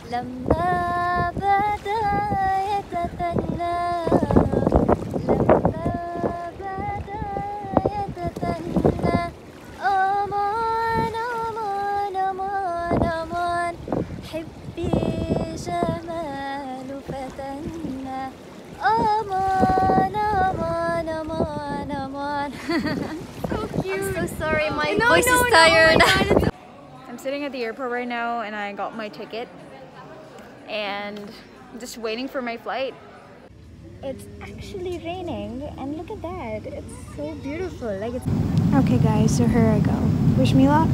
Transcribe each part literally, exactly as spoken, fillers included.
لما بدا يتثنى لما بدا يتثنى أمان أمان أمان أمان حبي جمال فتنا أمان أمان أمان أمان. So cute. I'm so sorry, my no, voice no, is tired. No, I'm sitting at the airport right now and I got my ticket and I'm just waiting for my flight. It's actually raining and look at that. It's so beautiful. Like it's okay guys, so here I go. Wish me luck.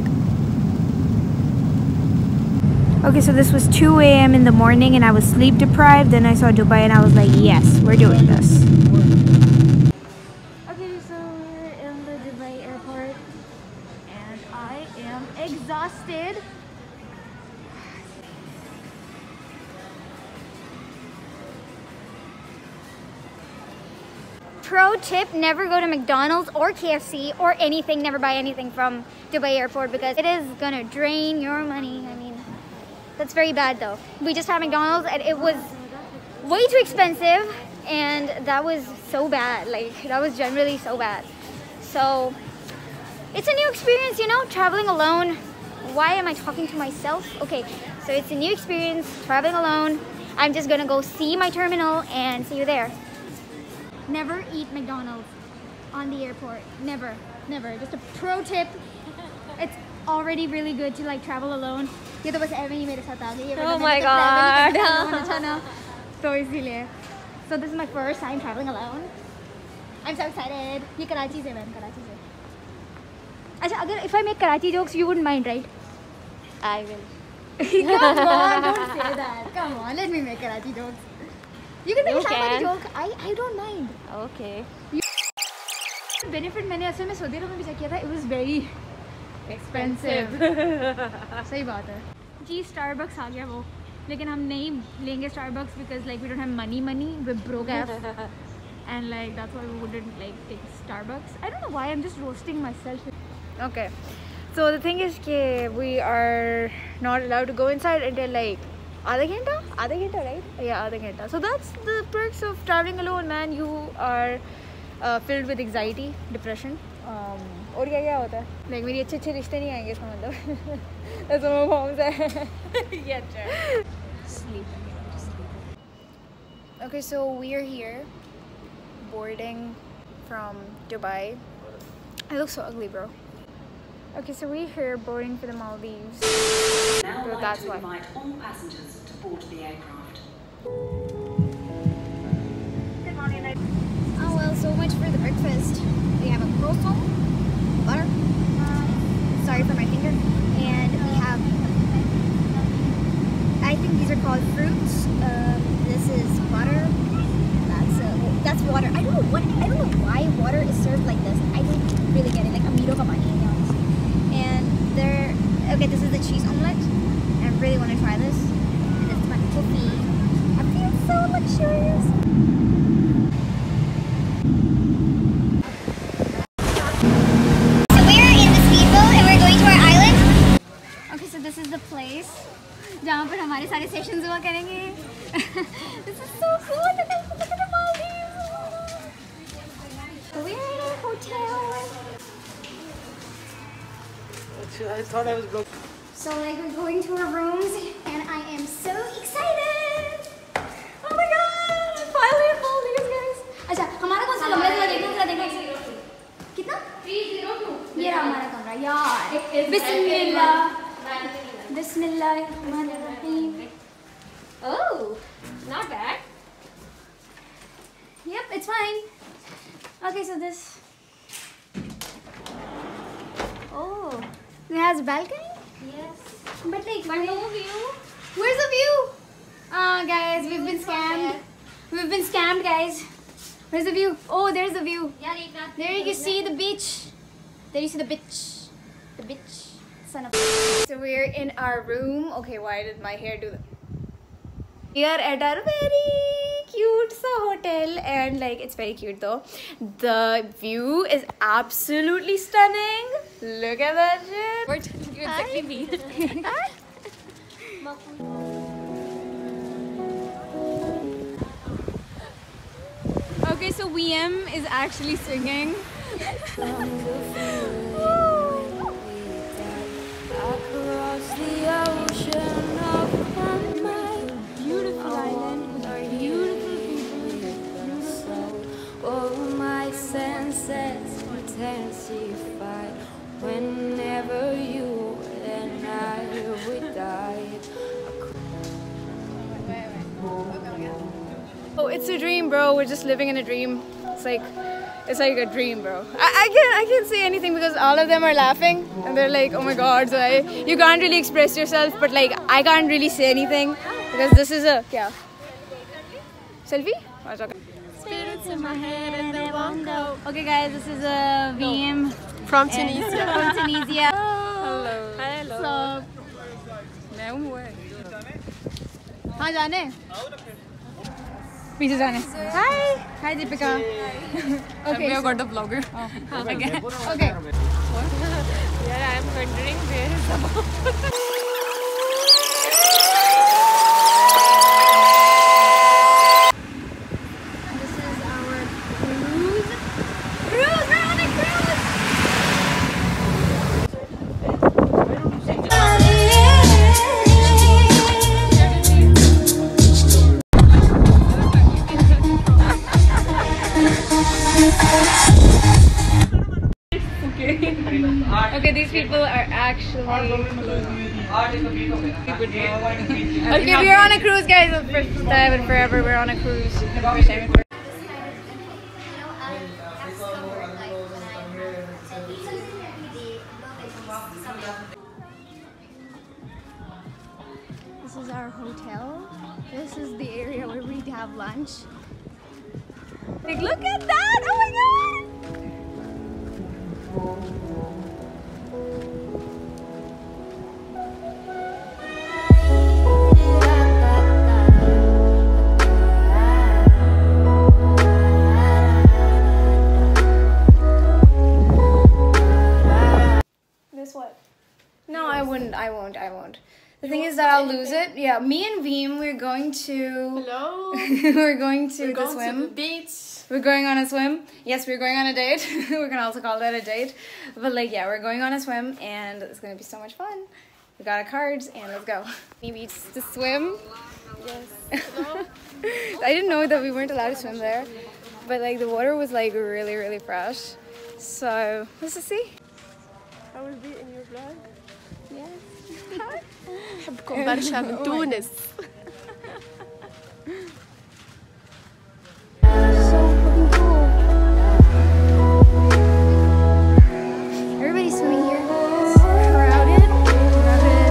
Okay, so this was two A M in the morning and I was sleep deprived. Then I saw Dubai and I was like, yes, we're doing this. Okay, so we're in the Dubai airport and I am exhausted. Pro tip, never go to McDonald's or K F C or anything, never buy anything from Dubai airport because it is gonna drain your money. I mean, that's very bad though. We just had McDonald's and it was way too expensive and that was so bad. Like, that was generally so bad. So, it's a new experience, you know, traveling alone. Why am I talking to myself? Okay, so it's a new experience, traveling alone. I'm just gonna go see my terminal and see you there. Never eat McDonald's on the airport. Never, never. Just a pro tip. It's already really good to like travel alone. Oh my god. So this is my first time traveling alone. I'm so excited. Ye Karachi se man, Karachi se. Acha, agar if I make Karachi jokes, you wouldn't mind, right? I will. Come on, don't say that. Come on, let me make Karachi jokes. You can make you a can. joke. I I don't mind. Okay. You benefit मैंने असल में Saudi अरब में भी check किया था. It was very expensive. सही बात है. जी Starbucks आ गया वो. लेकिन हम नहीं लेंगे Starbucks because like we don't have money money. We're broke af. And like that's why we wouldn't like take Starbucks. I don't know why. I'm just roasting myself. Okay. So the thing is that we are not allowed to go inside until like Adha ghanta? Adha ghanta, right? Yeah, Adha ghanta. So that's the perks of traveling alone, man. You are uh, filled with anxiety, depression. Um, और क्या क्या होता है? Like मेरी अच्छे अच्छे रिश्ते नहीं आएंगे इसका मतलब. That's what my mom said. Yeah, sure. Sleep. Okay, so we are here, boarding from Dubai. I look so ugly, bro. Okay, so we're here boarding for the Maldives. Now so like that's to why. invite all passengers to board the aircraft. Oh well, so much for the breakfast. We have a croissant, butter. Sorry for my finger. And we have, I think these are called fruits. Um, this is butter. That's uh, that's water. I don't know what. I don't know why water is served like this. I don't really get it. Like amido ka pani. And there, okay, this is the cheese omelette. I really want to try this. And this is my coffee. I feel so luxurious. So we're in the speedboat and we're going to our island. Okay, so this is the place जहाँ पर हमारे सारे sessions हुआ करेंगे. This is so cool. Look at, look at the Maldives. We're in our hotel. I thought I was broke. So like we're going to our rooms and I am so excited. Oh my god! I'm finally in Maldives, guys. अच्छा, हमारा कौन सा कमरा है? देखो, जरा देखो. कितना? three oh two. ये रहा हमारा कमरा यार. बिस्मिल्लाह. Bismillahirrahmanirrahim. Oh, not bad. Yep, it's fine. Okay, so this. Oh. It has a balcony? Yes. But like, But no view. Where's the view? Ah, uh, guys, we've been scammed. We've been scammed, guys. Where's the view? Oh, there's the view. There you can see the beach. There you see the bitch. The bitch. Son of. So we're in our room. Okay, why did my hair do that? We are at our very cute so hotel and like it's very cute though. The view is absolutely stunning. Look at that shit. Where did you exactly be? V M is actually singing. Beautiful island with beautiful people. All my senses intensify whenever you and I we died. Oh, it's a dream, bro. We're just living in a dream. It's like, it's like a dream, bro. I, I can't, I can't say anything because all of them are laughing and they're like, oh my god. So I, you can't really express yourself, but like, I can't really say anything because this is a, yeah. Selfie? Oh, it's okay. Spirits in my head and they won't go. Okay, guys, this is a V M From Tunisia. from Tunisia. Hello. Hello. So, हाँ जाने पीछे जाने Hi. Hi, Deepika. Okay. We have got the vlogger. Oh, okay. Okay. Yeah, I am wondering where is the bomb. This is our cruise. Cruise! We're on a cruise! Okay, these people are actually. Okay, we are on a cruise, guys. The first time in forever, we're on a cruise. First time in forever. This is our hotel. This is the area where we have lunch. Like, look at that! Oh my god! This what? No, I wouldn't. I won't. I won't. The thing is that I'll lose it. Yeah, me and Veem, we're going to. Hello. we're going to We're the going swim. to the beach. We're going on a swim. Yes, we're going on a date. We can also call that a date. But like, yeah, we're going on a swim and it's gonna be so much fun. We got our cards and let's go. Beach to swim. Yes. I didn't know that we weren't allowed to swim there. But like the water was like really, really fresh. So let's just see. I will be in your vlog. Yes. بحبكم برشا من تونس. So fucking cool. Everybody's swimming here. It's crowded. Crowded.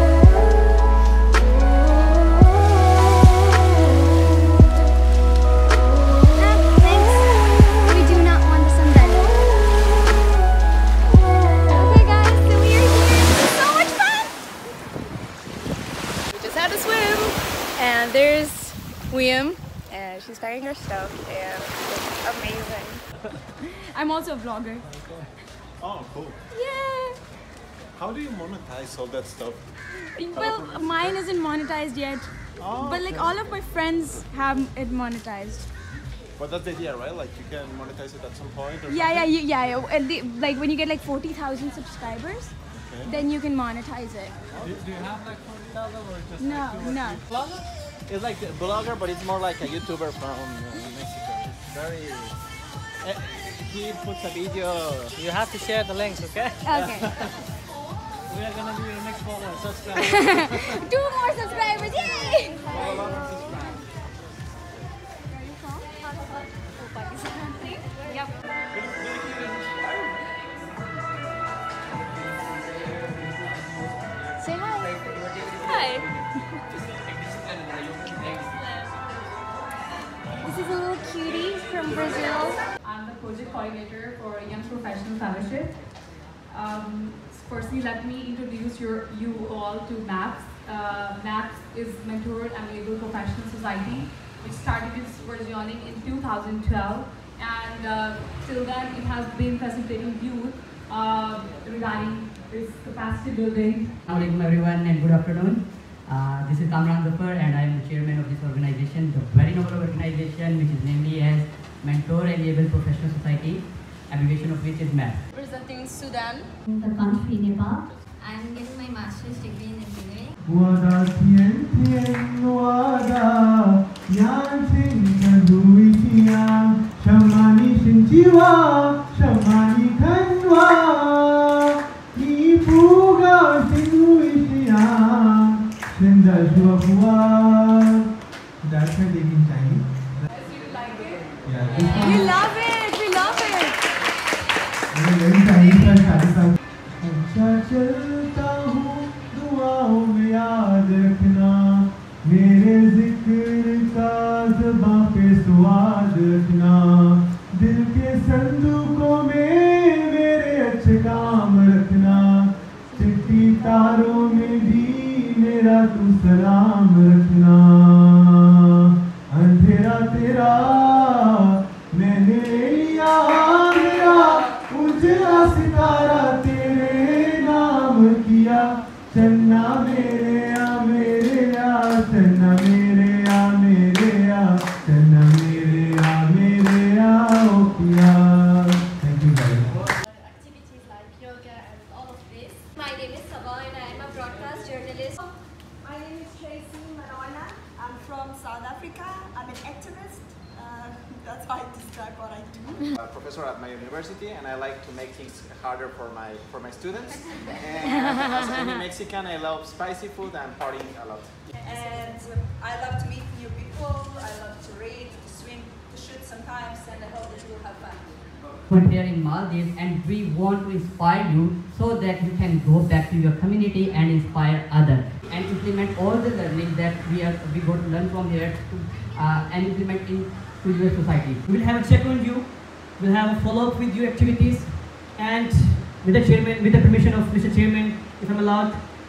Ah, thanks. We do not want the sunbed. Okay, guys, so we are here. It's so much fun. We just had to swim, and there's William. And she's packing her stuff and it's amazing. I'm also a vlogger. Oh, cool. Yeah. How do you monetize all that stuff? Well, mine isn't monetized yet. Oh, But like okay. all of my friends have it monetized. But that's the idea, right? Like you can monetize it at some point or Yeah, yeah, something? you, yeah. yeah. And the, like when you get like forty thousand subscribers, Okay. then you can monetize it. Do, do you have like forty thousand or just No, like two or no. three? Vlogger? It's like a blogger, but it's more like a YouTuber from uh, Mexico. It's very. Uh, he puts a video. You have to share the links, okay? Okay. We are gonna be your next follower. Subscribe. Two more subscribers, yay! Yep. Say hi. Hi. This is a little cutie from Brazil. I'm the project coordinator for Young Professional Fellowship. Um, firstly, let me introduce your, you all to MAPS. Uh, MAPS is Mentored and Able Professional Society, which started its versioning in two thousand twelve, and uh, till then it has been facilitating youth uh, regarding this capacity building. Assalamualaikum everyone and good afternoon. Uh, this is Kamran Zafar and I am the chairman of this organization, the very noble organization which is namely as mentor and enable professional society, abbreviation of which is M A P. Representing Sudan. In the country Nepal. I'm getting my master's degree in engineering. Wada tien tien wada yan ting kadui tia shamani shinjiwa shamani kanwa ni puga shinui tia shinda shuwa. That's my name in Chinese. You like it? Yeah. We love it. We love it. मेरी Chinese का शादी का अच्छा चलता हूँ दुआओं में याद रखना मेरे जिक्र का ज़बां पे स्वाद रखना दिल के संदूकों में मेरे अच्छे काम रखना चिट्ठी तारों में भी मेरा तू सलाम रखना अंधेरा तेरा मैंने लिया मेरा उजला सितारा तेरे नाम किया चन्ना मेरे आ मेरे आ चन्ना मेरे आ मेरे आ चन्ना मेरे आ मेरे आ ओ पिया. Thank you very much. Activities like yoga and all of this. My name is Sabah and I am a broadcast journalist. My name is Tracy Manoina. I'm from South Africa. I'm an activist. Uh, that's how I describe what I do. I'm a professor at my university, and I like to make things harder for my for my students. And as any Mexican, I love spicy food and partying a lot. And I love to meet new people. I love to read, to swim, to shoot sometimes, and I hope that you will have fun. We're here in Maldives and we want to inspire you so that you can go back to your community and inspire others and implement all the learning that we are we go to learn from here to, uh, and implement into your society. We will have a check on you, we'll have a follow-up with your activities, and with the chairman, with the permission of Mister Chairman, if I'm allowed,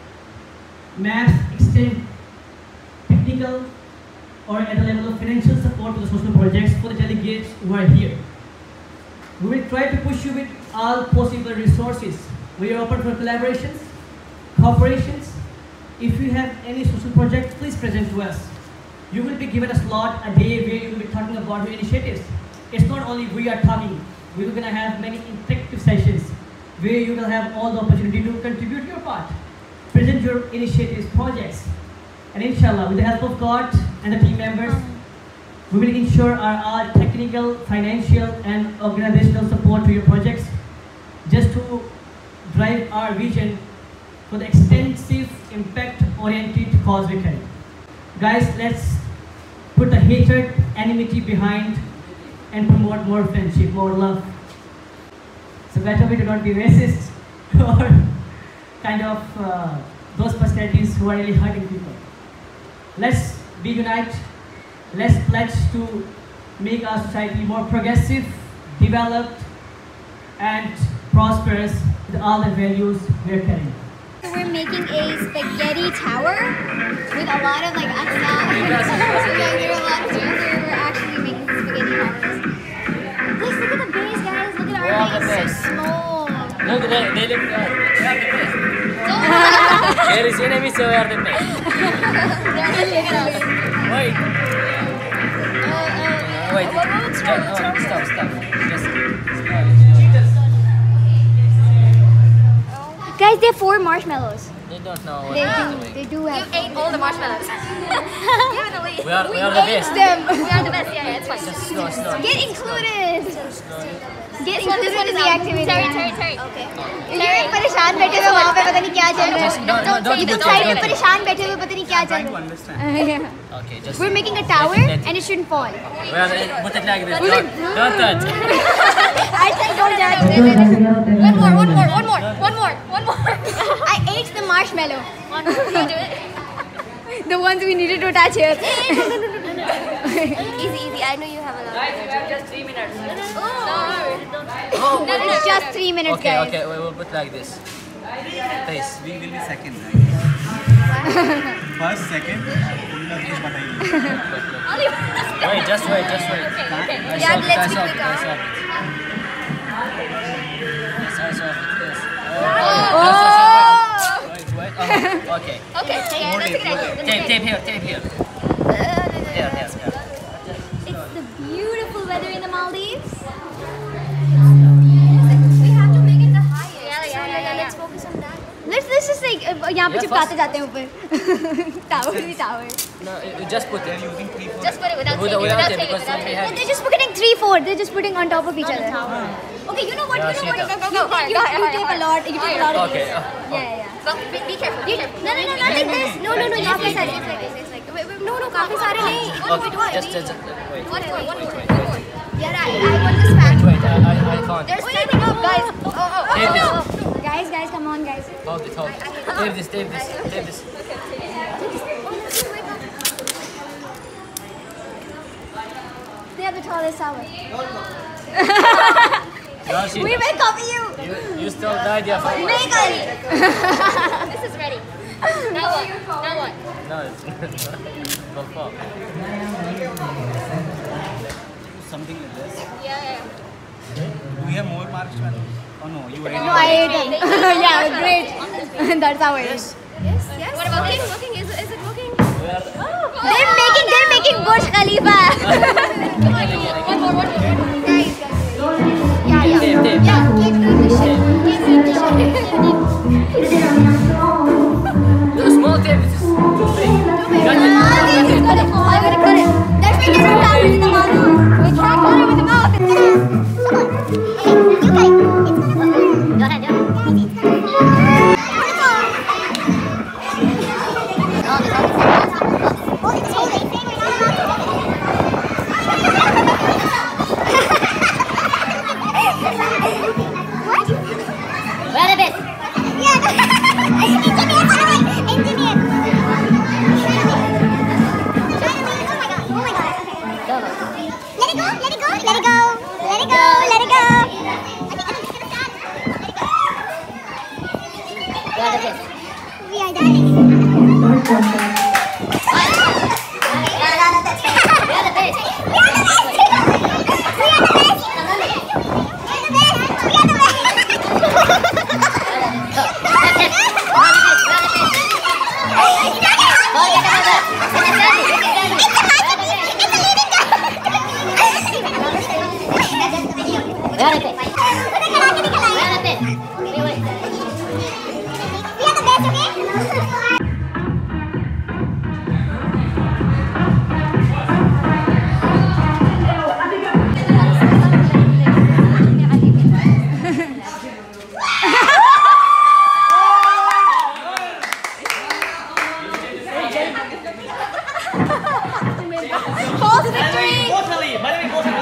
M A P extend technical or at the level of financial support to the social projects for the delegates who are here. We will try to push you with all possible resources. We are open for collaborations, cooperations. If you have any social project, please present to us. You will be given a slot, a day where you will be talking about your initiatives. It's not only we are talking, we are going to have many interactive sessions where you will have all the opportunity to contribute your part. Present your initiatives, projects. And inshallah, with the help of God and the team members, we will ensure our, our technical, financial and organizational support to your projects just to drive our vision for the extensive impact-oriented cause we carry. Guys, let's put the hatred, enmity behind and promote more friendship, more love. So better we do not be racist or kind of uh, those personalities who are really hurting people. Let's be united. Let's pledge to make our society more progressive, developed, and prosperous with all the values we're carrying. We're making a spaghetti tower with a lot of like unsolved. So yeah, there are a lot of students who are actually making spaghetti towers. Please look at the base, guys. Look at our base. So small. Look, they, they look good. They are the best. There is enemy, so we are the best. Wait. Wait, no, stop, stop. Just Guys, they have four marshmallows. They don't know what They they're do. doing. They do have. You ate all the marshmallows. We are, we are the best. Them. We are the best. Yeah, yeah, it's fine. Just slow, slow. Get included. Get This one, this one included in is the out. activity. Terry, Terry, Terry. Okay. Terry परेशान बैठे हुए वहाँ पे पता नहीं क्या चल रहा Just है. don't, don't, don't इधर do साइड में that. परेशान बैठे हुए पता नहीं क्या चल रहा है. Okay, just. We're making a tower let- let- and it shouldn't fall. We are the, put it like this. Don't, don't touch. I said don't judge. One more, one more, one more, one more, one more. I ate the marshmallow. One more. Can you do it? The ones we needed to attach here. Easy, easy. I know you have a lot. Guys, you have just three minutes. No, no, no. Oh, No, no, no. It's just three minutes, okay, guys. okay, we will put like this. Face. We will be second. First, second. Wait, just wait, just wait. Okay, okay. I Yeah, solved it, let's I keep solved it it, I going. solved it. Yes, I solved it, yes. Oh! Wait, wait. Oh, okay. Okay, yeah, yeah, let's take it out here. Let's Tape, take it tape here, tape here. Here, here, here. It's the beautiful weather in the mountains. Maldives? We have to make it the highest. Yeah, yeah, So, yeah, yeah, let's yeah. focus on that. Let's let's just like uh, यहाँ पे चिपकाते जाते हैं ऊपर. Tower भी tower. No, you just put it. Using three, four. Just put it without Without- taking it. without Without it, taking it. because Without we taking have- No, they're just putting three, four. They're just putting on top of each other. Okay, you know what? Yeah, You know what? see Go, that. go, go, go. You, you, you take a lot. You take a lot of Okay. these. uh, Yeah, yeah, yeah. Go, be, be careful. Be careful. No, no, no, not like this. No, no, no. It's काफी like सारे. this. It's like this. It's like wait, wait, no, no. काफी सारे नहीं. One Okay, more. just, just, just wait. One more. One more. Wait, One more. Yeah, I, I want this Wait, back. wait. I, I, I can't. They're standing up, guys. Oh, oh, oh, Take oh, this. oh. Guys, guys, come on, guys. Hold it, hold it. Take this, take this, take this. They have the tallest tower. Rashida, We will copy you. You, you stole the idea from me. Make it. This is ready. Now what? Now what? No, it's not fall. Something like this. Yeah, yeah. Do we have more marksmen? Oh no, you already. No, I ate them. Yeah, great. That's how it is. Yes, yes. What about working? Working? Is, is it working? They're making, they're making Burj Khalifa. One more, one more. Guys, guys. Yeah, yeah. Tape, tape. Yeah, keep doing this shit. Keep doing this shit. No, small tape. This is too big. Got it. Ah, this is gonna fall. I'm gonna cut it. That's why there's no towers in the mountain. We can't cut it with the mouth. Come on. Hey, you guys. It's gonna fall. Go ahead, go ahead. Guys, it's gonna fall. Hold it, hold it. What? Where is it? Yeah. Engineer, engineer. Oh my god. Oh my god. Okay. Let it go. Let it go. Let it go. Let it go. Let it go. I think I think it's gonna start. Let it go. We are done. False victory! Totally! By the way, totally!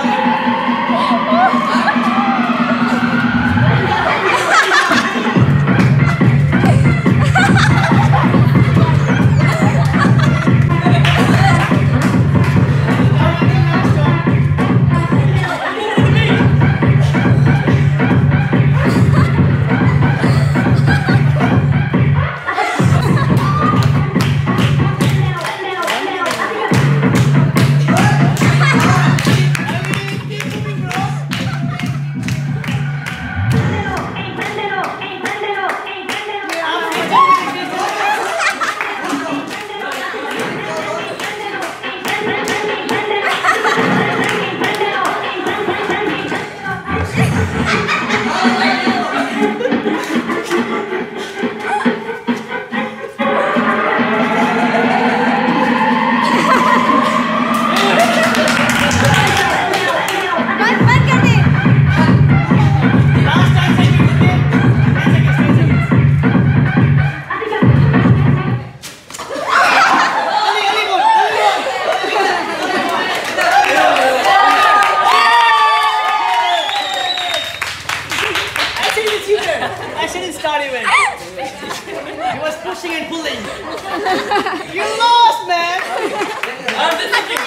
I shouldn't start even. He was pushing and pulling. You lost, man!